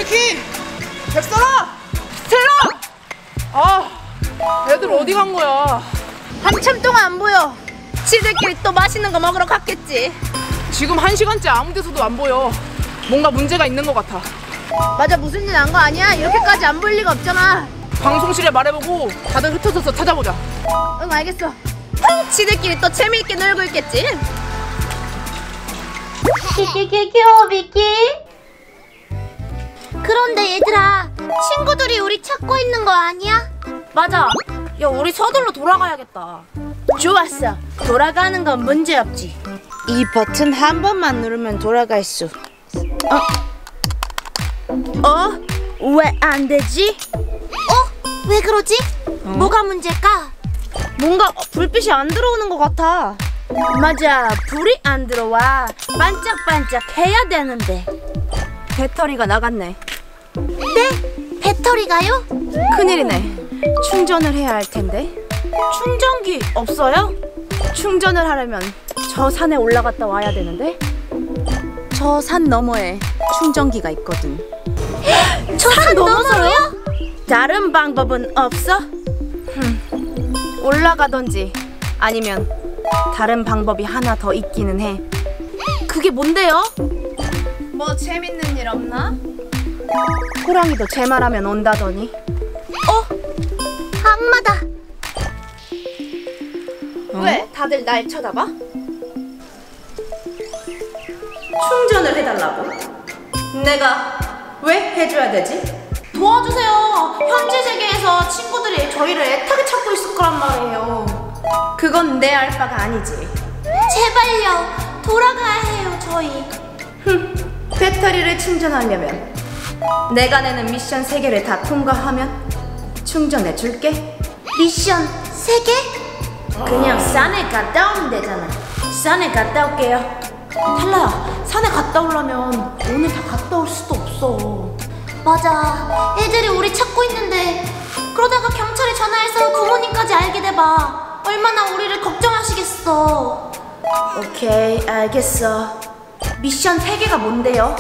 비키! 백설아! 스텔라! 아, 애들 어디 간 거야? 한참 동안 안 보여. 지들끼리 또 맛있는 거 먹으러 갔겠지. 지금 1시간째 아무 데서도 안 보여. 뭔가 문제가 있는 것 같아. 맞아, 무슨 일 난 거 아니야? 이렇게까지 안 보일 리가 없잖아. 방송실에 말해보고 다들 흩어져서 찾아보자. 응, 알겠어. 지들끼리 또 재미있게 놀고 있겠지. 귀여워 비키. 그런데 얘들아, 친구들이 우리 찾고 있는 거 아니야? 맞아. 야, 우리 서둘러 돌아가야겠다. 좋았어. 돌아가는 건 문제없지. 이 버튼 한 번만 누르면 돌아갈 수. 왜 안 되지? 왜 그러지? 뭐가 문제일까? 뭔가 불빛이 안 들어오는 것 같아. 맞아, 불이 안 들어와. 반짝반짝 해야 되는데. 배터리가 나갔네. 네? 배터리가요? 큰일이네. 충전을 해야 할 텐데. 충전기 없어요? 충전을 하려면 저 산에 올라갔다 와야 되는데. 저 산 너머에 충전기가 있거든. 저 산 넘어서요? 다른 방법은 없어? 올라가던지 아니면 다른 방법이 하나 더 있기는 해. 그게 뭔데요? 뭐 재밌는 일 없나? 호랑이도 제 말하면 온다더니. 악마다. 왜 다들 날 쳐다봐? 충전을 해달라고? 내가 왜 해줘야 되지? 도와주세요. 현지 세계에서 친구들이 저희를 애타게 찾고 있을 거란 말이에요. 그건 내 알 바가 아니지. 제발요, 돌아가야 해요 저희. 배터리를 충전하려면 내가 내는 미션 3개를 다 통과하면 충전해 줄게. 미션 3개? 그냥 산에 갔다 오면 되잖아. 산에 갔다 올게요. 탈라야, 산에 갔다 오려면 오늘 다 갔다 올 수도 없어. 맞아, 애들이 우리 찾고 있는데 그러다가 경찰에 전화해서 부모님까지 알게 돼봐. 얼마나 우리를 걱정하시겠어. 오케이, 알겠어. 미션 3개가 뭔데요?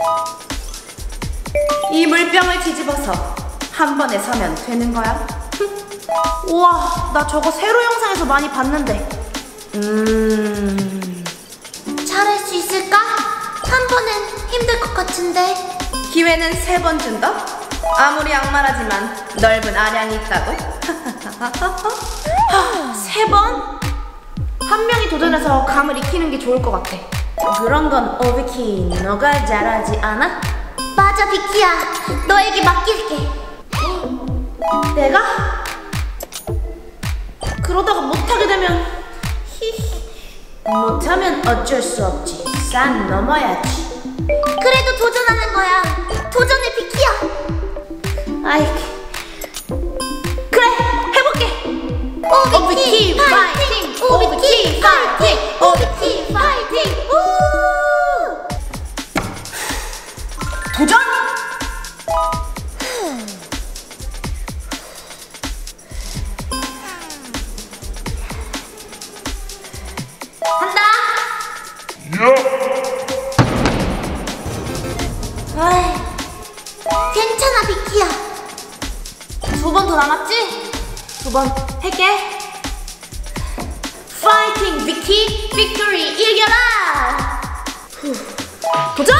이 물병을 뒤집어서 한 번에 서면 되는 거야? 우와, 나 저거 세로 영상에서 많이 봤는데. 잘할 수 있을까? 한 번은 힘들 것 같은데. 기회는 3번 준다? 아무리 악마라지만 넓은 아량이 있다고? 3번? 한 명이 도전해서 감을 익히는 게 좋을 것 같아. 그런 건 오비키, 너가 잘하지 않아? 맞아 비키야, 너에게 맡길게. 내가? 그러다가 못하게 되면 못하면 어쩔 수 없지. 산 넘어야지. 그래도 도전하는 거야. 도전해 비키야. 아이, 그래, 해볼게. 오비키 파이팅! 오비키 파이팅! 오비키 파이팅! 우! 도전! 간다. 괜찮아 비키야. 2번 더 남았지? 2번 할게. 파이팅 비키, 빅토리 이겨라. 도전!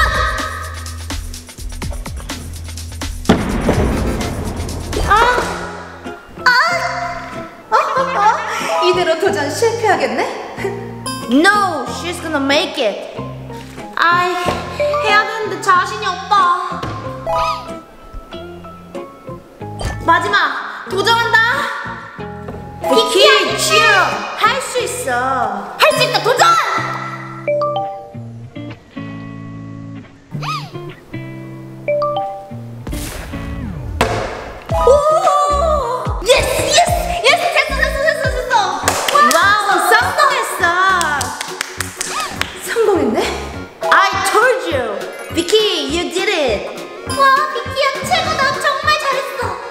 이대로 도전 실패하겠네? No, she's gonna make it. 아이, 해야 되는데 자신이 없다. 마지막, 도전한다. 비키야, 치어! 할 수 있어. 할 수 있다. 도전! 오! 예스! 예스! 예스! 됐어! 와우, 성공했어. 성공했네? I told you. Vicky, you did it. 와 비키야 최고다. 정말 잘했어.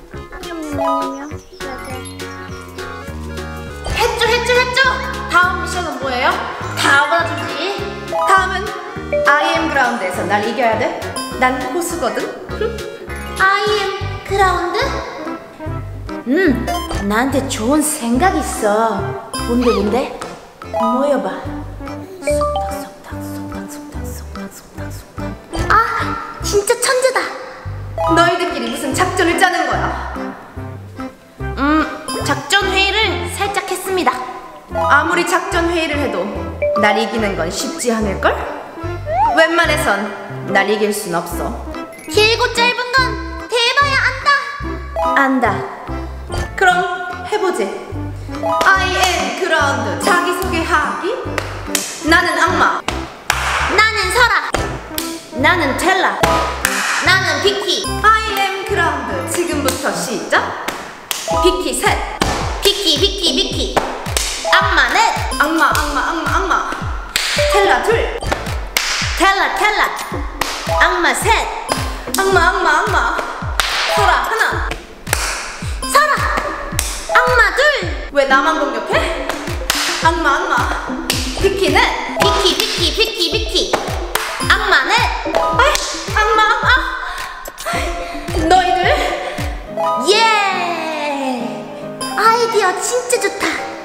했죠. 다음 미션 IM 그라운드에서 날 이겨야 돼. 난 고수거든. IM 그라운드? 나한테 좋은 생각 있어. 뭔데? 모여봐. 아, 진짜 천재다. 너희들끼리 무슨 작전을 짜는 거야? 작전 회의를 살짝 했습니다. 아무리 작전 회의를 해도 날 이기는 건 쉽지 않을걸? 웬만해선 날 이길 순 없어. 길고 짧은 건 대봐야 안다. 안다. 그럼 해보지. IM 그라운드 자기소개하기. 나는 악마. 나는 설아. 나는 텔라. 나는 비키. IM 그라운드 지금부터 시작. 비키 셋. 비키. 악마 넷. 악마. 텔라 둘. 텔라. 악마 셋. 악마. 소라 하나. 설아. 악마 둘. 왜 나만 공격해? 악마. 비키 넷. 비키. 악마 넷. 악마. 너희들 예. 아이디어 진짜 좋다.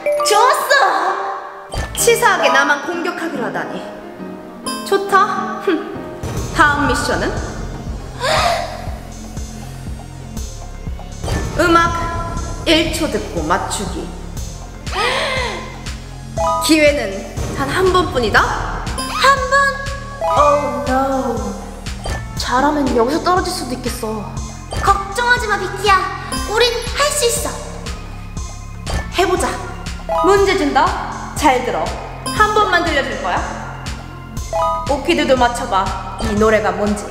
좋았어. 치사하게 나만 공격하기로 하다니. 좋다. 다음 미션은 음악 1초 듣고 맞추기. 기회는 단 한 번뿐이다. 한 번. Oh no. 잘하면 여기서 떨어질 수도 있겠어. 걱정하지 마, 비키야. 우린 할 수 있어. 해보자. 문제 준다. 잘 들어. 한 번만 들려줄 거야. 오키드도 맞춰봐. 이 노래가 뭔지.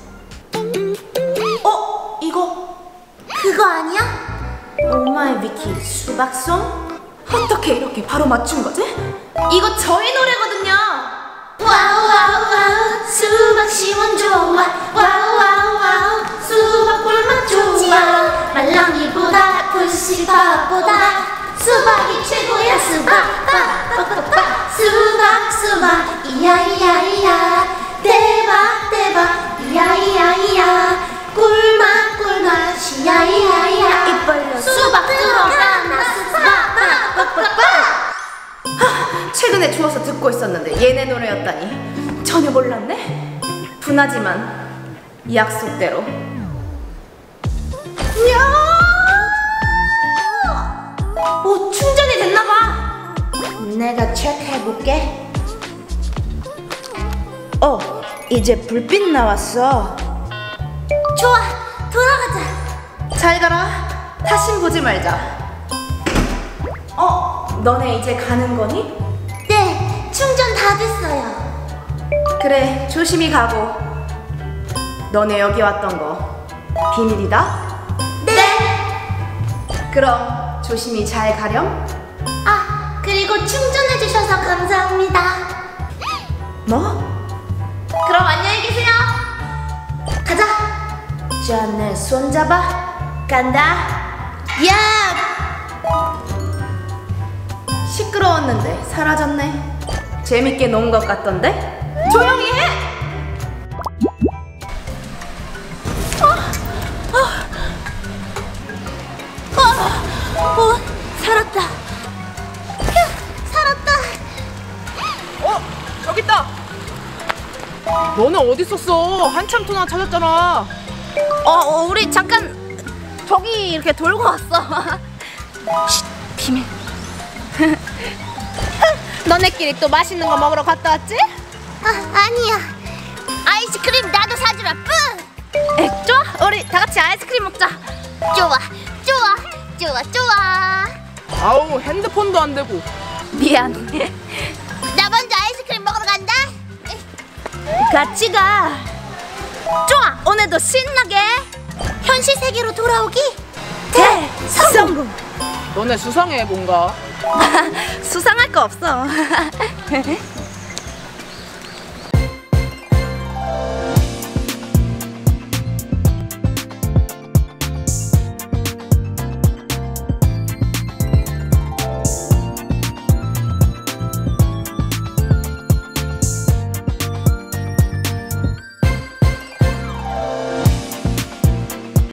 이거 그거 아니야? 오마이 비키 수박송? 어떻게 이렇게 바로 맞춘 거지? 이거 저희 노래거든요. 와우 수박 시원 좋아. 와우 수박 꿀맛 좋아. 말랑이보다 풀씨밥보다 수박이 최고야. 수박 이야 대박 이야 꿀맛 이야 입 수박 들어가나 최근에 주워서 듣고 있었는데 얘네 노래였다니 전혀 몰랐네. 분하지만 약속대로. 오, 충전이 됐나봐. 내가 체크해볼게. 이제 불빛 나왔어. 좋아, 돌아가자. 잘 가라. 다신 보지 말자. 너네 이제 가는 거니? 네, 충전 다 됐어요. 그래, 조심히 가고. 너네 여기 왔던 거 비밀이다? 네. 그럼 조심히 잘 가렴. 아, 그리고 충전해주셔서 감사합니다. 뭐? 그럼 안녕히 계세요. 가자. 자, 내 손잡아. 간다. 야! 시끄러웠는데 사라졌네. 재밌게 논 것 같던데? 조용히 해! 살았다. 휴, 살았다. 저기 있다. 너는 어디 있었어? 한참 동안 찾았잖아. 우리 잠깐 저기 이렇게 돌고 왔어. 쉿, 비밀. 너네끼리 또 맛있는 거 먹으러 갔다 왔지? 아니야. 아이스크림 나도 사주라. 뿌. 좋아. 우리 다 같이 아이스크림 먹자. 좋아. 아우, 핸드폰도 안 되고. 미안. 나 먼저 아이스크림 먹으러 간다. 같이 가. 좋아. 오늘도 신나게 현실 세계로 돌아오기 대성공. 너네 수상해 뭔가. 수상할 거 없어.